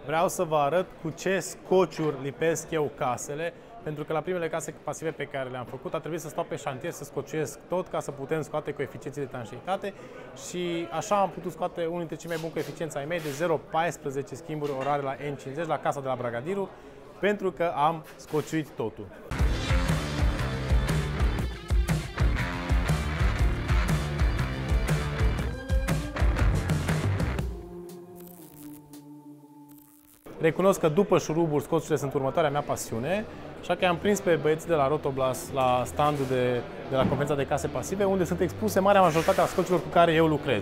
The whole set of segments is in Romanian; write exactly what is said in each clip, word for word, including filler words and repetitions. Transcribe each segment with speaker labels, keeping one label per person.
Speaker 1: Vreau să vă arăt cu ce scociuri lipesc eu casele, pentru că la primele case pasive pe care le-am făcut a trebuit să stau pe șantier să scociuiesc tot ca să putem scoate coeficienții de etanșeitate și așa am putut scoate unul dintre cei mai buni coeficienți ai mei de zero virgulă paisprezece schimburi orare la N cincizeci la casa de la Bragadiru, pentru că am scociuit totul. Recunosc că după șuruburi, scoțurile sunt următoarea mea pasiune, așa că am prins pe băieții de la Rotoblas la standul de, de la conferința de case pasive, unde sunt expuse marea majoritate a scoților cu care eu lucrez.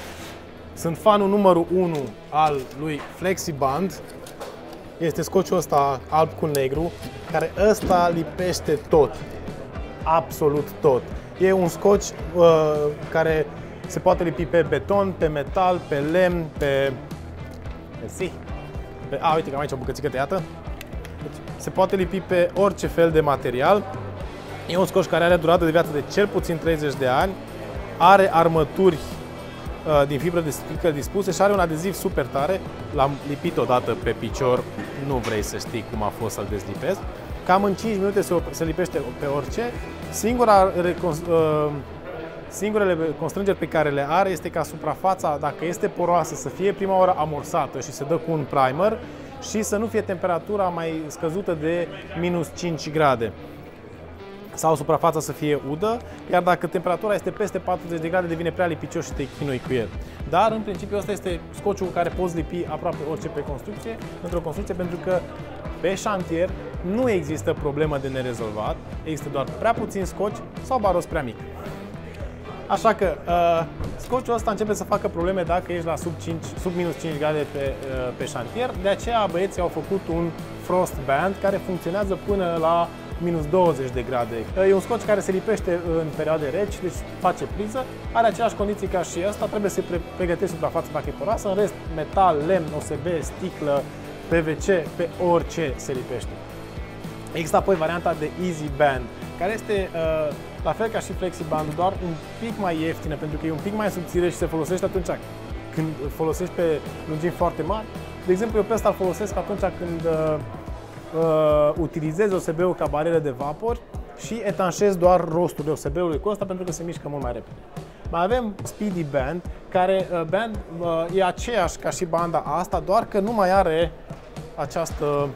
Speaker 1: Sunt fanul numărul unu al lui FlexiBand, este scociul ăsta alb cu negru, care ăsta lipește tot, absolut tot. E un scoci uh, care se poate lipi pe beton, pe metal, pe lemn, pe... Mersi. Pe, a, uite că am aici o bucățică tăiată. Deci, se poate lipi pe orice fel de material. E un scoci care are durată de viață de cel puțin treizeci de ani. Are armături uh, din fibră de sticlă dispuse și are un adeziv super tare. L-am lipit odată pe picior, nu vrei să știi cum a fost să-l dezlipesc. Cam în cinci minute se, se lipește pe orice. Singura uh, Singurele constrângeri pe care le are este ca suprafața, dacă este poroasă, să fie prima oară amorsată și să dă cu un primer și să nu fie temperatura mai scăzută de minus cinci grade. Sau suprafața să fie udă, iar dacă temperatura este peste patruzeci de grade, devine prea lipicios și te chinui cu el. Dar, în principiu, ăsta este scociul cu care poți lipi aproape orice pe construcție, într-o construcție, pentru că pe șantier nu există problemă de nerezolvat, există doar prea puțin scoci sau baros prea mic. Așa că uh, scociul ăsta începe să facă probleme dacă ești la sub, cinci, sub minus cinci grade pe, uh, pe șantier. De aceea băieții au făcut un frost band care funcționează până la minus douăzeci de grade. Uh, e un scoci care se lipește în perioade reci, deci face priză. Are aceleași condiții ca și ăsta, trebuie să pre pregătești suprafața dacă e poroasă. În rest, metal, lemn, O S B, sticlă, P V C, pe orice se lipește. Există apoi varianta de Easy Band, care este uh, la fel ca și FlexiBand, doar un pic mai ieftină, pentru că e un pic mai subțire și se folosește atunci când folosești pe lungimi foarte mari. De exemplu, eu pe ăsta îl folosesc atunci când uh, uh, utilizez O S B-ul ca barieră de vapori și etanșez doar rostul de O S B-ului cu ăsta, pentru că se mișcă mult mai repede. Mai avem Speedy Band, care uh, band, uh, e aceeași ca și banda asta, doar că nu mai are această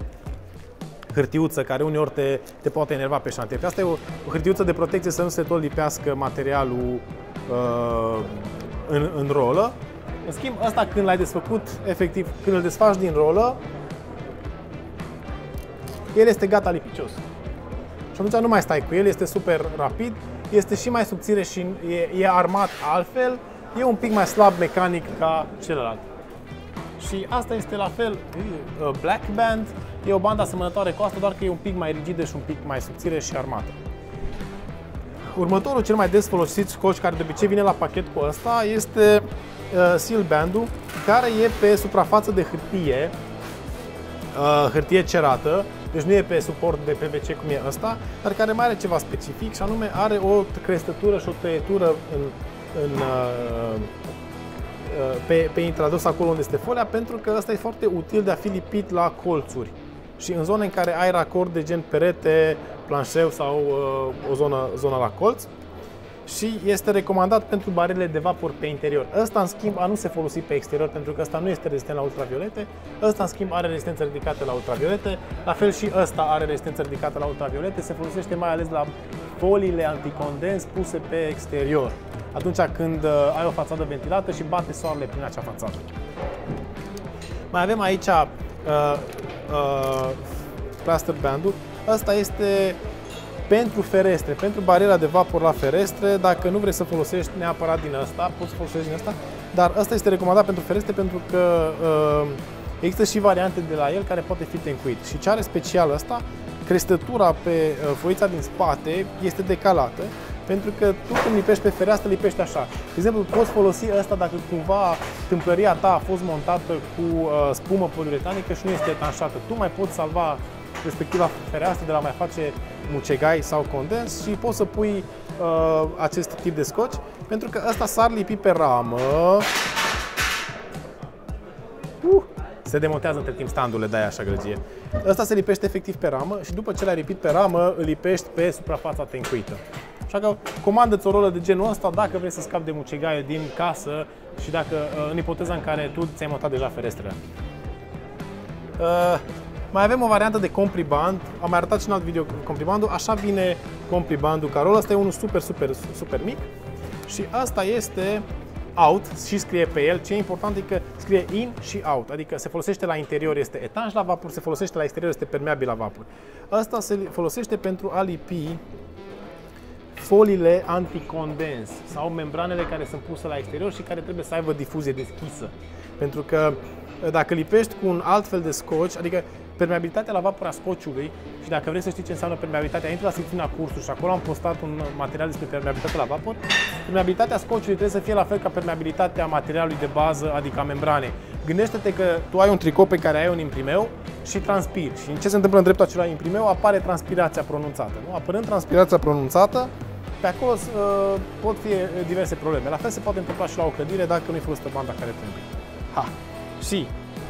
Speaker 1: hârtiuță care uneori te, te poate enerva pe șantier. Asta e o, o hârtiuță de protecție să nu se tot lipească materialul uh, în, în rolă. În schimb, ăsta când l-ai desfăcut, efectiv, când îl desfaci din rolă, el este gata lipicios. Și atunci nu mai stai cu el, este super rapid, este și mai subțire și e, e armat altfel, e un pic mai slab mecanic ca celălalt. Și asta este la fel Black Band, e o bandă asemănătoare cu asta, doar că e un pic mai rigidă și un pic mai subțire și armată. Următorul, cel mai des folosit scoci, care de obicei vine la pachet cu ăsta, este uh, Seal Band-ul, care e pe suprafață de hârtie, uh, hârtie cerată, deci nu e pe suport de P V C cum e ăsta, dar care mai are ceva specific și anume are o crestătură și o tăietură în, în uh, Pe, pe intradus acolo unde este folia, pentru că ăsta e foarte util de a fi lipit la colțuri și în zone în care ai racord de gen perete, planșeu sau uh, o zonă, zonă la colț, și este recomandat pentru barierele de vapor pe interior. Ăsta, în schimb, a nu se folosi pe exterior, pentru că ăsta nu este rezistent la ultraviolete. Ăsta, în schimb, are rezistență ridicată la ultraviolete. La fel și ăsta are rezistență ridicată la ultraviolete. Se folosește mai ales la foliile anticondens puse pe exterior, atunci când uh, ai o fațadă ventilată și bate soarele prin acea fațadă. Mai avem aici uh, uh, Plaster Band-ul. Ăsta este pentru ferestre, pentru bariera de vapor la ferestre. Dacă nu vrei să folosești neapărat din ăsta, poți să folosești din ăsta, dar ăsta este recomandat pentru ferestre pentru că uh, există și variante de la el care poate fi tencuit. Și ce are special ăsta? Crestătura pe uh, foița din spate este decalată, pentru că tu când lipești pe fereastră, lipești așa. De exemplu, poți folosi ăsta dacă cumva tâmplăria ta a fost montată cu uh, spumă poliuretanică și nu este etanșată. Tu mai poți salva respectiva fereastră de la mai face mucegai sau condens și poți să pui uh, acest tip de scoci, pentru că ăsta s-ar lipi pe ramă. Uh, Se demontează între timp standurile, de-aia așa grăgie. Ăsta se lipește efectiv pe ramă și după ce l-ai lipit pe ramă, îl lipești pe suprafața tencuită. Așa că comandă-ți o rolă de genul ăsta dacă vrei să scapi de mucigaie din casă și dacă, în ipoteza în care tu ți-ai montat deja ferestrele. Uh, mai avem o variantă de compriband, am mai arătat și în alt video compribandul, așa vine compribandul ca rol, ăsta e unul super, super, super mic și asta este out și scrie pe el. Ce e important e că scrie in și out, adică se folosește la interior, este etanș la vapor, se folosește la exterior, este permeabil la vapor. Asta se folosește pentru a lipi foliile anticondens sau membranele care sunt puse la exterior și care trebuie să aibă difuzie deschisă. Pentru că dacă lipești cu un alt fel de scoci, adică permeabilitatea la vapor a scociului, și dacă vrei să știi ce înseamnă permeabilitatea, intru la secțiunea cursului și acolo am postat un material despre permeabilitatea la vapor. Permeabilitatea scociului trebuie să fie la fel ca permeabilitatea materialului de bază, adică a membranei. Gândește-te că tu ai un tricou pe care ai un imprimeu și transpiri. Și ce se întâmplă în dreptul acelui imprimeu? Apare transpirația pronunțată. Nu? Apărând transpirația pronunțată, pe acolo uh, pot fi diverse probleme. La fel se poate întâmpla și la o clădire dacă nu-i folosită banda care trebuie. Ha! Și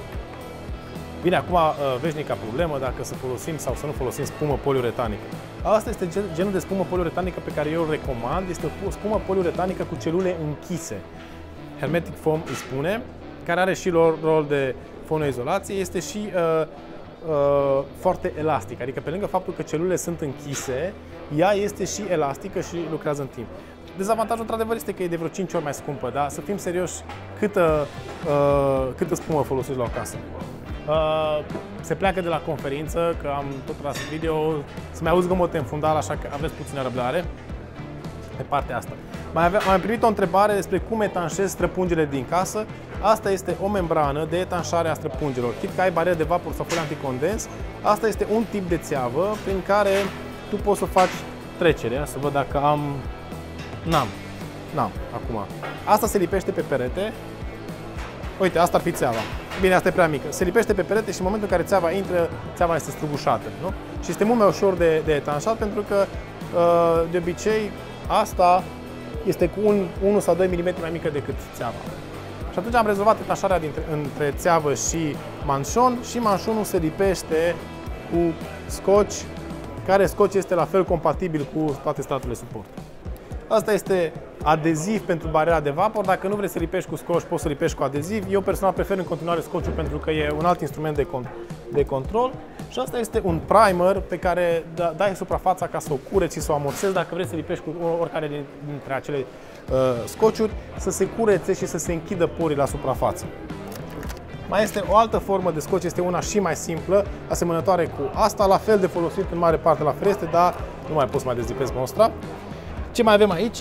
Speaker 1: bine, acum veșnica problemă dacă să folosim sau să nu folosim spumă poliuretanică. Asta este genul de spumă poliuretanică pe care eu îl recomand. Este o spumă poliuretanică cu celule închise. Hermetic foam îi spune, care are și rol de fonoizolație, este și uh, uh, foarte elastic. Adică pe lângă faptul că celulele sunt închise, ea este și elastică și lucrează în timp. Dezavantajul, într-adevăr, este că e de vreo cinci ori mai scumpă, dar să fim serioși, câtă, uh, câtă spumă folosești la o casă? Uh, se pleacă de la conferință, că am tot tras video, să mai auzi zgomote în fundal, așa că aveți puțină răbdare pe partea asta. Mai avea, am primit o întrebare despre cum etanșez străpungile din casă. Asta este o membrană de etanșare a străpungilor. Chit că ai barieră de vapor sau folie anticondens, asta este un tip de țeavă prin care tu poți să faci trecere. Să văd dacă am... N-am. N-am, acum. Asta se lipește pe perete. Uite, asta ar fi țeava. Bine, asta e prea mică. Se lipește pe perete și în momentul în care țeava intră, țeava este străbușată, nu? Și este mult mai ușor de, de etanșat pentru că, de obicei, asta este cu un, unu sau doi milimetri mai mică decât țeava. Și atunci am rezolvat etanșarea dintre, între țeavă și manșon și manșonul se lipește cu scoci, care scoci este la fel compatibil cu toate staturile suport. Asta este adeziv pentru bariera de vapor. Dacă nu vrei să lipești cu scoci, poți să lipești cu adeziv. Eu personal prefer în continuare scociul pentru că e un alt instrument de, con de control. Și asta este un primer pe care dai suprafața ca să o cureți și să o amorțezi. Dacă vrei să lipești cu oricare dintre acele uh, scociuri, să se curețe și să se închidă porii la suprafață. Mai este o altă formă de scoci, este una și mai simplă, asemănătoare cu asta, la fel de folosit în mare parte la ferestre, dar nu mai pot să mai dezlipesc mostra. Ce mai avem aici?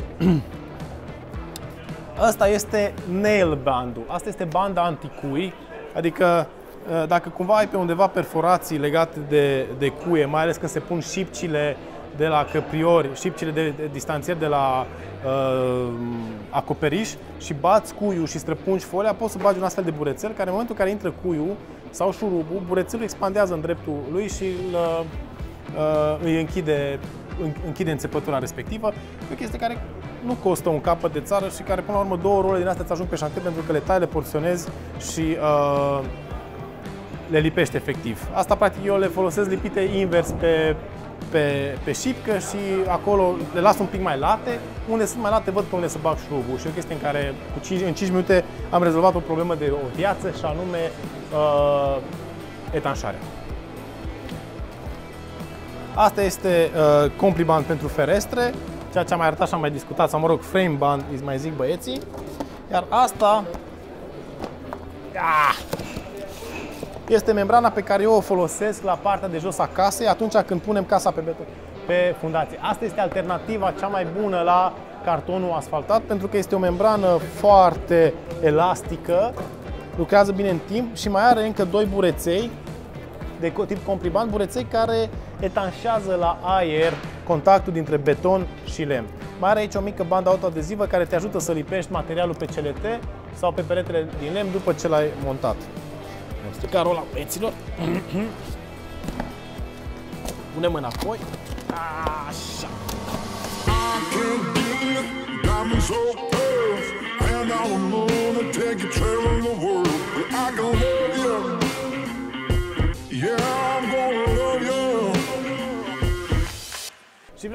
Speaker 1: Asta este nail bandul. Asta este banda anticui, adică dacă cumva ai pe undeva perforații legate de, de cuie, mai ales când se pun șipcile de la căpriori, șipcile de, de distanțieri de la uh, acoperiș și bați cuiul și străpungi folia, poți să bagi un astfel de burețel care în momentul în care intră cuiul sau șurubul, burețelul expandează în dreptul lui și îl, uh, îi închide închide înțepătura respectivă. E o chestie care nu costă un capăt de țară și care până la urmă două role din astea îți ajung pe șantier pentru că le tai, le porționezi și uh, le lipești efectiv. Asta practic eu le folosesc lipite invers pe, pe, pe șipcă și acolo le las un pic mai late. Unde sunt mai late văd pe unde să bag șurubul și e o chestie în care cu cinci, în cinci minute am rezolvat o problemă de o viață și anume uh, etanșarea. Asta este uh, compliband pentru ferestre, ceea ce am mai arătat și am mai discutat, sau mă rog, frame band, îi mai zic băieții. Iar asta ah, este membrana pe care eu o folosesc la partea de jos a casei atunci când punem casa pe, beton, pe fundație. Asta este alternativa cea mai bună la cartonul asfaltat, pentru că este o membrană foarte elastică, lucrează bine în timp și mai are încă doi bureței de tip compriband, bureței care etanșează la aer contactul dintre beton și lemn. Mai are aici o mică bandă autoadezivă care te ajută să lipești materialul pe celete sau pe peretele din lemn după ce l-ai montat. Am stricat rola, băieților. Punem înapoi. Așa. And I will moon and take you traveling the world. I can hold you.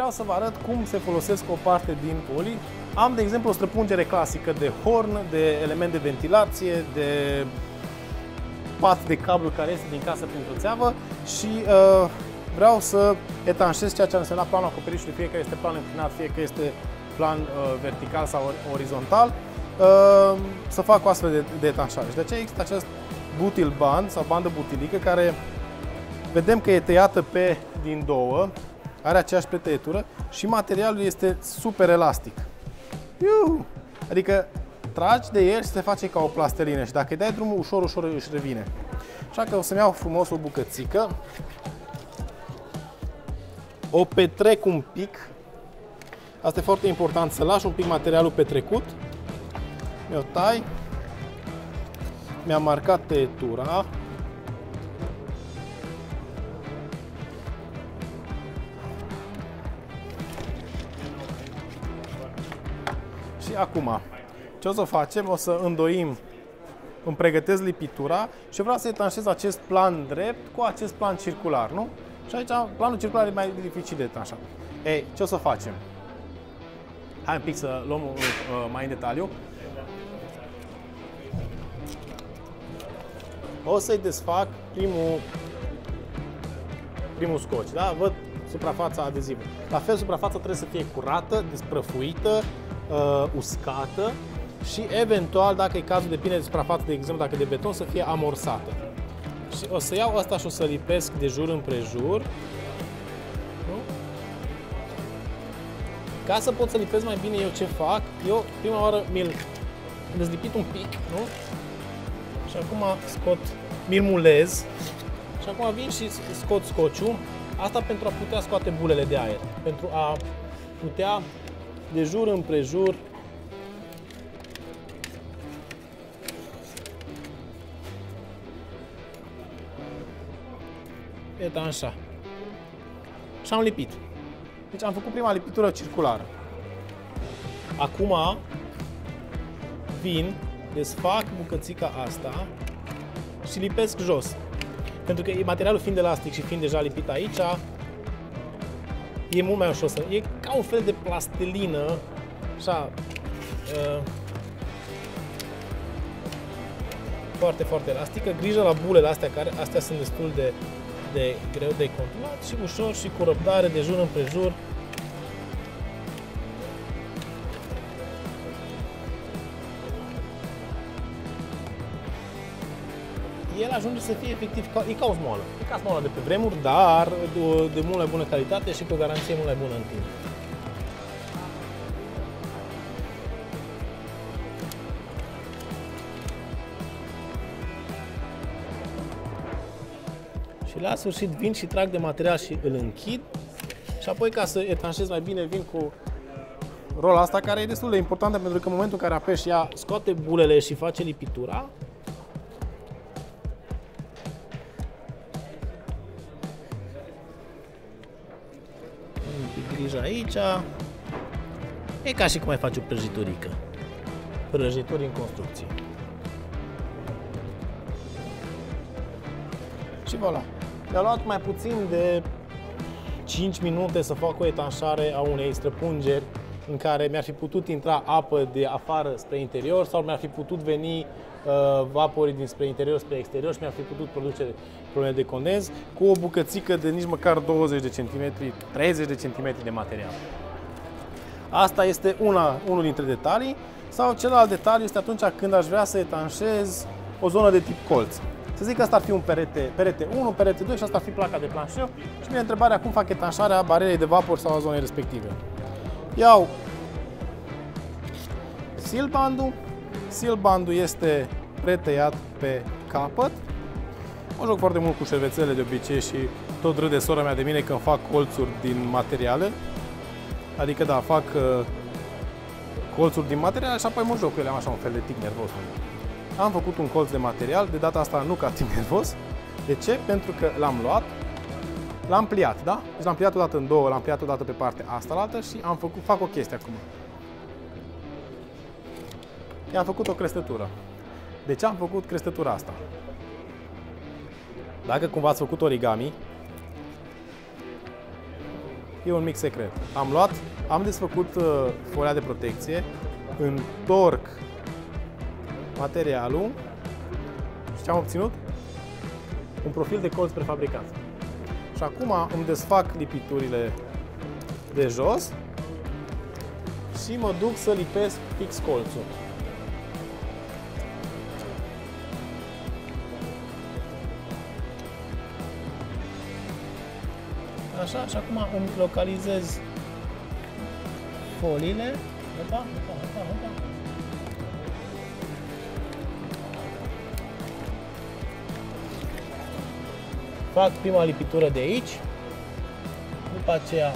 Speaker 1: vreau să vă arăt cum se folosesc o parte din poli. Am, de exemplu, o străpungere clasică de horn, de element de ventilație, de pat de cablu care este din casă printr-o țeavă și uh, vreau să etanșez ceea ce ar însemna planul acoperișului, fie că este plan înclinat, fie că este plan uh, vertical sau orizontal, uh, să fac o astfel de, de etanșare. Și de aceea există acest butil band sau bandă butilică care vedem că e tăiată pe din două, are aceeași pretăietură și materialul este super elastic. Iuhu! Adică tragi de el și se face ca o plastelină și dacă îi dai drumul, ușor, ușor își revine. Așa că o să-mi iau frumos o bucățică, o petrec un pic. Asta e foarte important, să lași un pic materialul petrecut. Mi-o tai. Mi-am marcat tăietura. Și acum, ce o să facem? O să îndoim, îmi pregătesc lipitura și vreau să etanșez acest plan drept cu acest plan circular, nu? Și aici planul circular e mai dificil de etanșat. Ei, ce o să facem? Hai un pic să luăm uh, mai în detaliu. O să-i desfac primul, primul scoci, da? Văd suprafața adezivă. La fel, suprafața trebuie să fie curată, desprăfuită, uh, uscată și eventual, dacă e cazul, depinde de suprafață, de exemplu, dacă de beton, să fie amorsată. Și o să iau asta și o să lipesc de jur împrejur. Nu? Ca să pot să lipesc mai bine, eu ce fac? Eu prima oară mi-l dezlipit un pic, nu? Și acum scot, mi-l mulez și acum vin și scot scociul. Asta pentru a putea scoate bulele de aer, pentru a putea de jur împrejur etanșa. Și am lipit. Deci am făcut prima lipitură circulară. Acum vin, desfac bucățica asta și lipesc jos. Pentru că materialul fiind elastic și fiind deja lipit aici, e mult mai ușor să... E ca un fel de plastelină, așa, uh, foarte, foarte elastică. Grijă la bulele astea, care astea sunt destul de, de greu de controlat și ușor și cu răbdare de jur împrejur. El ajunge să fie efectiv, ca, e ca o smoală. E ca smoală de pe vremuri, dar de, de mult mai bună calitate și cu o garanție mult mai bună în timp. Și la sfârșit vin și trag de material și îl închid. Și apoi, ca să etanșez mai bine, vin cu rola asta, care e destul de importantă, pentru că în momentul în care apeși ea scoate bulele și face lipitura. Grijă aici. E ca și cum mai faci o prăjiturică. Prăjituri în construcție. Și voilà. Mi-a luat mai puțin de cinci minute să fac o etanșare a unei străpungeri în care mi-ar fi putut intra apă de afară spre interior sau mi-ar fi putut veni uh, vaporii dinspre interior spre exterior și mi-ar fi putut produce probleme de condens cu o bucățică de nici măcar douăzeci de centimetri, treizeci de centimetri de material. Asta este una, unul dintre detalii. Sau celălalt detaliu este atunci când aș vrea să etanșez o zonă de tip colț. Să zic că asta ar fi un perete, perete unu, perete doi și asta ar fi placa de planșeu. Și vine întrebarea cum fac etanșarea barierei de vapor sau a zonei respective. Iau seal bandul. Seal bandul este pretăiat pe capăt. Mă joc foarte mult cu șervețele de obicei și tot râde sora mea de mine când fac colțuri din materiale. Adică da, fac uh, colțuri din materiale și apoi mă joc cu ele, am așa un fel de tic nervos. Am făcut un colț de material, de data asta nu ca tic nervos. De ce? Pentru că l-am luat, l-am pliat, da? Deci l-am pliat odată în două, l-am pliat odată pe partea asta la altă și am făcut, fac o chestie acum. I-am făcut o crestătură. De ce am făcut crestătura asta? Dacă cumva ați făcut origami, e un mic secret. Am luat, am desfăcut uh, folia de protecție, întorc materialul și ce am obținut? Un profil de colț prefabricat. Și acum îmi desfac lipiturile de jos și mă duc să lipesc fix colțul. Așa, și acum îmi localizez foliile. Opa, opa, opa, opa. Fac prima lipitură de aici, după aceea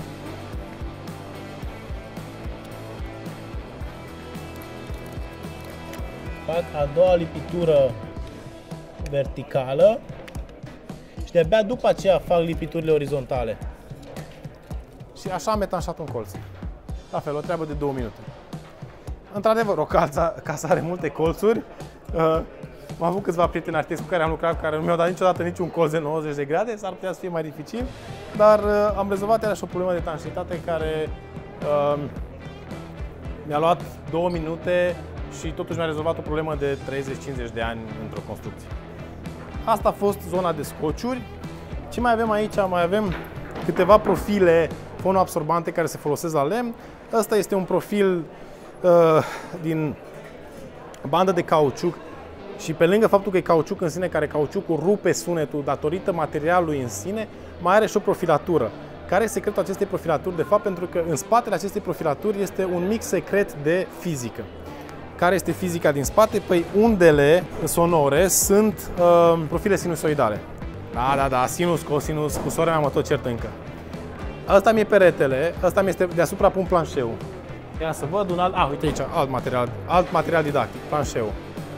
Speaker 1: fac a doua lipitură verticală și de-abia după aceea fac lipiturile orizontale. Și așa am etanșat un colț. La fel, o treabă de două minute. Într-adevăr, o casă, casă are multe colțuri. Uh, am avut câțiva prieteni arhitecți cu care am lucrat, care nu mi-au dat niciodată niciun colț de nouăzeci de grade, s-ar putea să fie mai dificil, dar uh, am rezolvat iarăși o problemă de etanșitate care uh, mi-a luat două minute și totuși mi-a rezolvat o problemă de treizeci cincizeci de ani într-o construcție. Asta a fost zona de scociuri. Ce mai avem aici? Mai avem câteva profile fonoabsorbante care se folosesc la lemn. Asta este un profil uh, din bandă de cauciuc și pe lângă faptul că e cauciuc în sine, care cauciucul rupe sunetul datorită materialului în sine, mai are și o profilatură. Care e secretul acestei profilaturi? De fapt, pentru că în spatele acestei profilaturi este un mic secret de fizică. Care este fizica din spate? Păi undele sonore sunt uh, profile sinusoidale. Da, da, da, sinus, cosinus, cu sora mea mă tot cert încă. Asta mi-e peretele, asta mi este deasupra pun planșeul. Ia să văd un alt, ah, uite aici, alt material, alt material didactic, planșeul.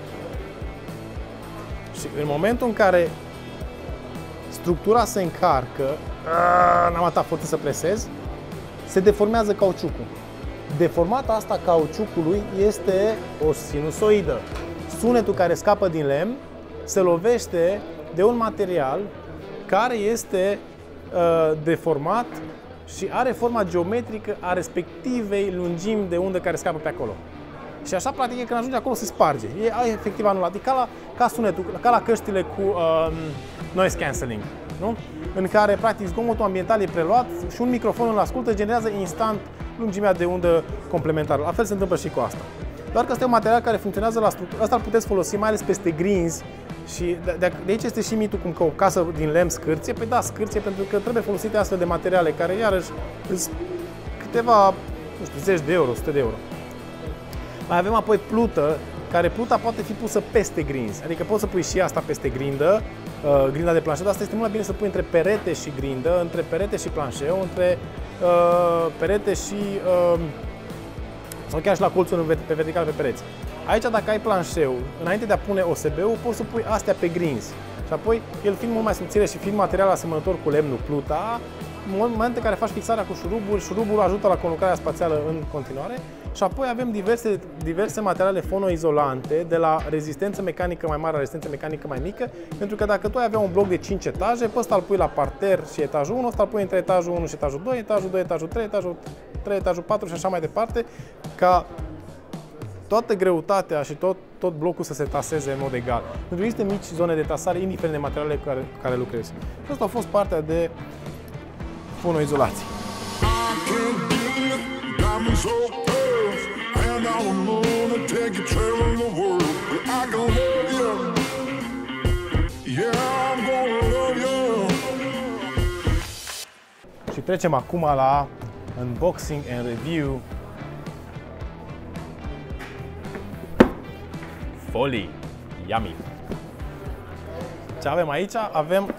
Speaker 1: Și în momentul în care structura se încarcă, n-am atâta forță să presez, se deformează cauciucul. Deformata asta cauciucului este o sinusoidă. Sunetul care scapă din lemn se lovește de un material care este uh, deformat și are forma geometrică a respectivei lungimi de undă care scapă pe acolo. Și așa, practic, când ajunge acolo, se sparge. E efectiv anulat. E ca la, ca sunetul, ca la căștile cu um, noise cancelling, nu? În care, practic, zgomotul ambiental e preluat și un microfon îl ascultă, generează instant lungimea de undă complementară. La fel se întâmplă și cu asta. Doar că este un material care funcționează la structură. Asta îl puteți folosi mai ales peste grinzi. Și de, de aici este și mitul cum că o casă din lemn scârție. Păi da, scârție, pentru că trebuie folosite astfel de materiale care, iarăși, sunt câteva, nu știu, zeci de euro, o sută de euro. Mai avem apoi plută, care pluta poate fi pusă peste grinzi. Adică poți să pui și asta peste grindă, uh, grinda de planșeu, dar asta este mult mai bine să pui între perete și grindă, între perete și planșeu, între uh, perete și... Uh, sau chiar și la colțul pe vertical pe pereți. Aici, dacă ai planșeu, înainte de a pune O S B-ul, poți să pui astea pe grinzi. Și apoi, el fiind mult mai subțire și fiind material asemănător cu lemnul, pluta, în momentul în care faci fixarea cu șurubul, șurubul ajută la conlucrarea spațială în continuare. Și apoi avem diverse, diverse materiale fonoizolante, de la rezistență mecanică mai mare la rezistență mecanică mai mică, pentru că dacă tu ai avea un bloc de cinci etaje, pe ăsta îl pui la parter și etajul unu, ăsta îl pui între etajul unu și etajul doi, etajul doi, etajul trei, etajul trei, etajul patru și așa mai departe, ca toată greutatea și tot, tot blocul să se taseze în mod egal. Pentru că există mici zone de tasare, indiferent de materialele cu care, cu care lucrezi. Și asta a fost partea de fonoizolație. Și trecem acum la unboxing and review folii. Yummy! Ce avem aici? Avem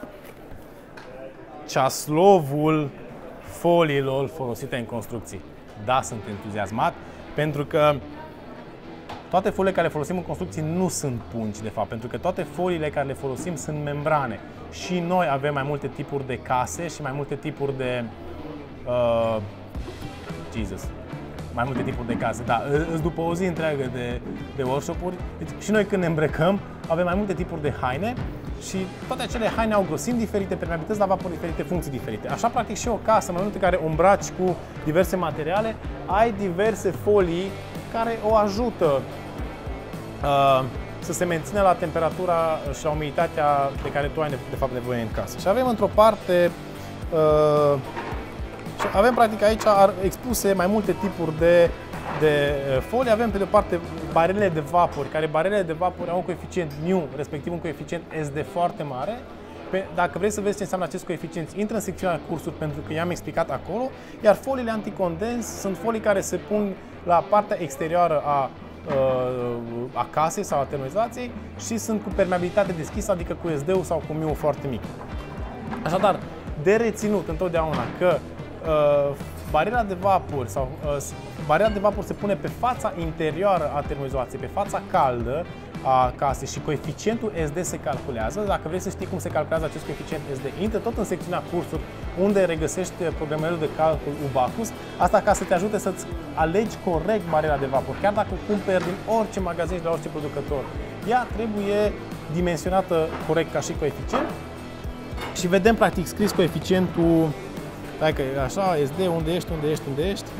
Speaker 1: ceaslovul foliilor folosite în construcții. Da, sunt entuziasmat, pentru că toate foliile care le folosim în construcții nu sunt pungi, de fapt, pentru că toate foliile care le folosim sunt membrane. Și noi avem mai multe tipuri de case și mai multe tipuri de... Uh, Jesus! Mai multe tipuri de case, da, îți după o zi întreagă de, de workshop-uri. Deci, și noi când ne îmbrăcăm, avem mai multe tipuri de haine și toate acele haine au grosimi diferite, permeabilități la vapor diferite, funcții diferite. Așa, practic, și o casă, în momentul în care o îmbraci cu diverse materiale, ai diverse folii care o ajută uh, să se mențină la temperatura și la umiditatea de care tu ai, de fapt, nevoie în casă. Și avem, într-o parte, uh, și avem, practic, aici expuse mai multe tipuri de, de folii. Avem, pe de o parte, barelele de vapor, care barelele de vapor au un coeficient mu, respectiv un coeficient S D foarte mare. Pe, dacă vrei să vezi ce înseamnă acest coeficient, intră în secțiunea cursuri, pentru că i-am explicat acolo. Iar foliile anticondens sunt folii care se pun la partea exterioară a, a casei sau a termoizolației și sunt cu permeabilitate deschisă, adică cu S D-ul sau cu mu foarte mic. Așadar, de reținut întotdeauna că uh, bariera de vapor sau uh, bariera de vapor se pune pe fața interioară a termoizolației, pe fața caldă a casei și coeficientul S D se calculează. Dacă vrei să știi cum se calculează acest coeficient S D, intră tot în secțiunea cursuri, unde regăsești programele de calcul Ubacus. Asta ca să te ajute să-ți alegi corect bariera de vapor. Chiar dacă o cumperi din orice magazin și de la orice producător, ea trebuie dimensionată corect ca și coeficient. Și vedem, practic, scris coeficientul, dacă e așa, S D, unde ești, unde ești, unde ești.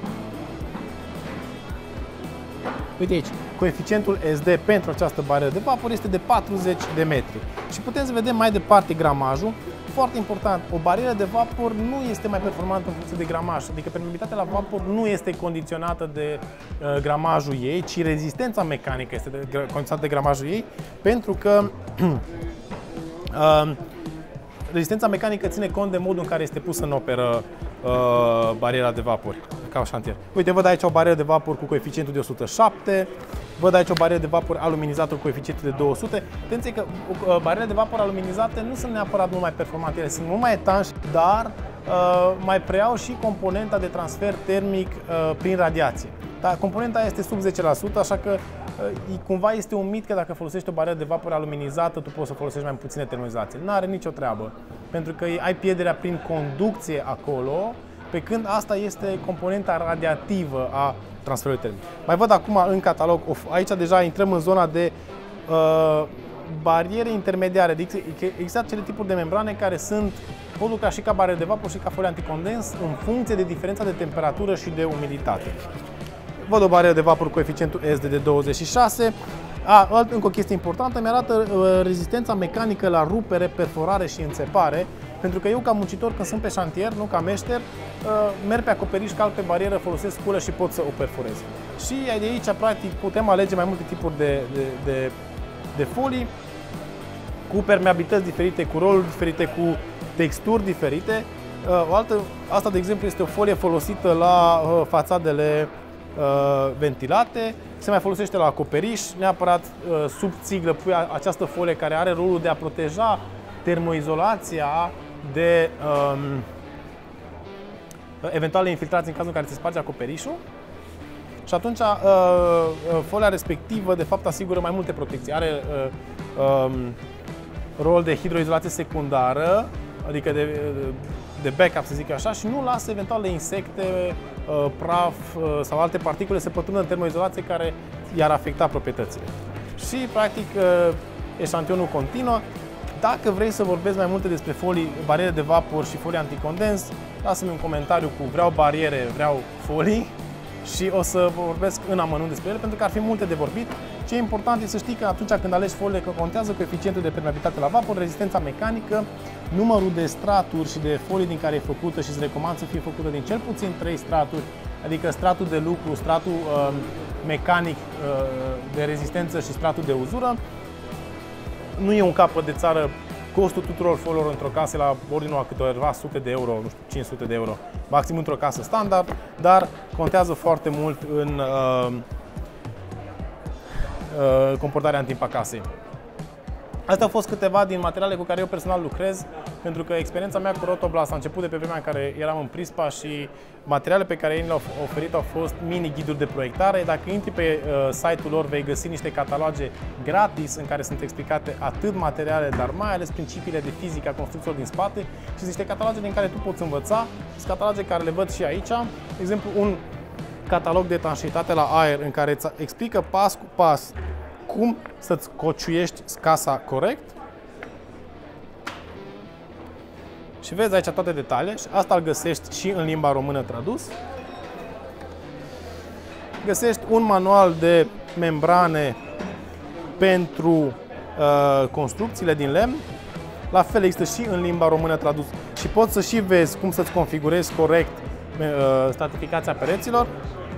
Speaker 1: Uite aici, coeficientul S D pentru această barieră de vapor este de patruzeci de metri. Și putem să vedem mai departe gramajul. Foarte important, o barieră de vapor nu este mai performantă în funcție de gramaj, adică permeabilitatea la vapor nu este condiționată de uh, gramajul ei, ci rezistența mecanică este de, condiționată de gramajul ei, pentru că uh, rezistența mecanică ține cont de modul în care este pusă în operă uh, bariera de vapor, ca un șantier. Uite, văd aici o barieră de vapor cu coeficientul de o sută șapte, văd aici o barieră de vapor aluminizată cu coeficientul de două sute. Atenție că uh, barierele de vapor aluminizate nu sunt neapărat mult mai performante, ele sunt mult mai etanșe, dar uh, mai preiau și componenta de transfer termic uh, prin radiație. Dar componenta este sub zece la sută, așa că uh, cumva este un mit că dacă folosești o barieră de vapor aluminizată, tu poți să folosești mai puține termoizație. Nu are nicio treabă, pentru că ai pierderea prin conducție acolo, pe când asta este componenta radiativă a transferului termic. Mai văd acum în catalog, aici deja intrăm în zona de uh, bariere intermediare, adică există acele tipuri de membrane care sunt, pot lucra și ca barieră de vapor și ca folie anticondens în funcție de diferența de temperatură și de umiditate. Văd o barieră de vapor cu coeficientul S D de douăzeci și șase. A, încă o chestie importantă, mi-arată uh, rezistența mecanică la rupere, perforare și înțepare, pentru că eu, ca muncitor, când sunt pe șantier, nu ca meșter, uh, merg pe acoperiș, calc pe barieră, folosesc sculă și pot să o perforez. Și de aici, practic, putem alege mai multe tipuri de, de, de, de folii, cu permeabilități diferite, cu roluri diferite, cu texturi diferite. Uh, o altă, asta, de exemplu, este o folie folosită la uh, fațadele uh, ventilate. Se mai folosește la acoperiș, neapărat uh, sub țiglă pui această folie care are rolul de a proteja termoizolația de um, eventuale infiltrații în cazul în care se sparge acoperișul. Și atunci uh, folia respectivă de fapt asigură mai multe protecții. Are uh, um, rol de hidroizolație secundară, adică de, de backup, să zic așa, și nu lasă eventuale insecte, uh, praf uh, sau alte particule să pătrundă în termoizolație care i-ar afecta proprietățile. Și practic uh, eșantionul continuă. Dacă vrei să vorbesc mai multe despre folii, bariere de vapor și folii anticondens, lasă-mi un comentariu cu vreau bariere, vreau folii și o să vorbesc în amănunt despre ele, pentru că ar fi multe de vorbit. Ce e important e să știi că atunci când alegi foliile, că contează coeficientul de permeabilitate la vapor, rezistența mecanică, numărul de straturi și de folii din care e făcută și îți recomand să fie făcută din cel puțin trei straturi, adică stratul de lucru, stratul uh, mecanic uh, de rezistență și stratul de uzură. Nu e un capăt de țară, costul tuturor foliilor într-o casă la ordinul a câteva sute de euro, nu știu, cinci sute de euro, maxim într-o casă standard, dar contează foarte mult în uh, uh, comportarea în timp a casei. Astea au fost câteva din materiale cu care eu personal lucrez, pentru că experiența mea cu Rotoblast a început de pe vremea în care eram în Prispa și materialele pe care ei le-au oferit au fost mini-ghiduri de proiectare. Dacă intri pe uh, site-ul lor, vei găsi niște cataloge gratis în care sunt explicate atât materiale, dar mai ales principiile de fizică a construcțiilor din spate și niște cataloge din care tu poți învăța. Sunt cataloge care le văd și aici. De exemplu, un catalog de etanșeitate la aer în care îți explică pas cu pas cum să-ți cociuiești casa corect Și vezi aici toate detaliile și asta îl găsești și în limba română tradus. Găsești un manual de membrane pentru uh, construcțiile din lemn. La fel există și în limba română tradus și poți să și vezi cum să-ți configurezi corect uh, stratificația pereților.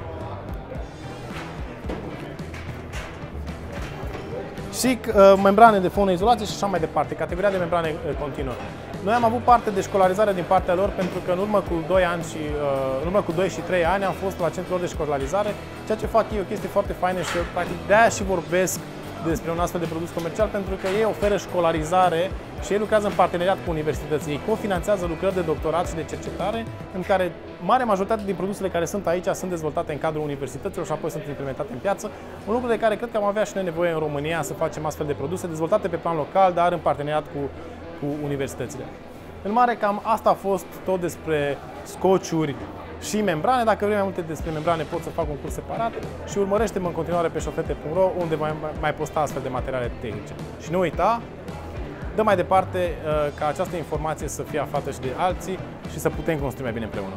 Speaker 1: Și uh, membrane de fonoizolație și așa mai departe, categoria de membrane uh, continuă. Noi am avut parte de școlarizare din partea lor pentru că în urmă cu doi ani și uh, în urmă cu doi și trei ani am fost la centrul lor de școlarizare, ceea ce fac ei o chestie foarte faină și eu practic de-aia și vorbesc despre un astfel de produs comercial, pentru că ei oferă școlarizare și ei lucrează în parteneriat cu universități. Ei cofinanțează lucrări de doctorat și de cercetare în care marea majoritate din produsele care sunt aici sunt dezvoltate în cadrul universităților și apoi sunt implementate în piață. Un lucru de care cred că am avea și noi nevoie în România să facem astfel de produse dezvoltate pe plan local, dar în parteneriat cu, cu universitățile. În mare, cam asta a fost tot despre scociuri și membrane. Dacă vrei mai multe despre membrane, pot să fac un curs separat și urmărește-mă în continuare pe șofete punct ro, unde mai, mai posta astfel de materiale tehnice. Și nu uita, dă mai departe ca această informație să fie aflată și de alții și să putem construi mai bine împreună.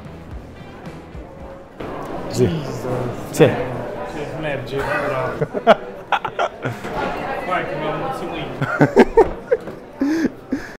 Speaker 2: Zi.
Speaker 1: Ce?
Speaker 2: Ce merge, ura. Hai că mi-am mulțumit.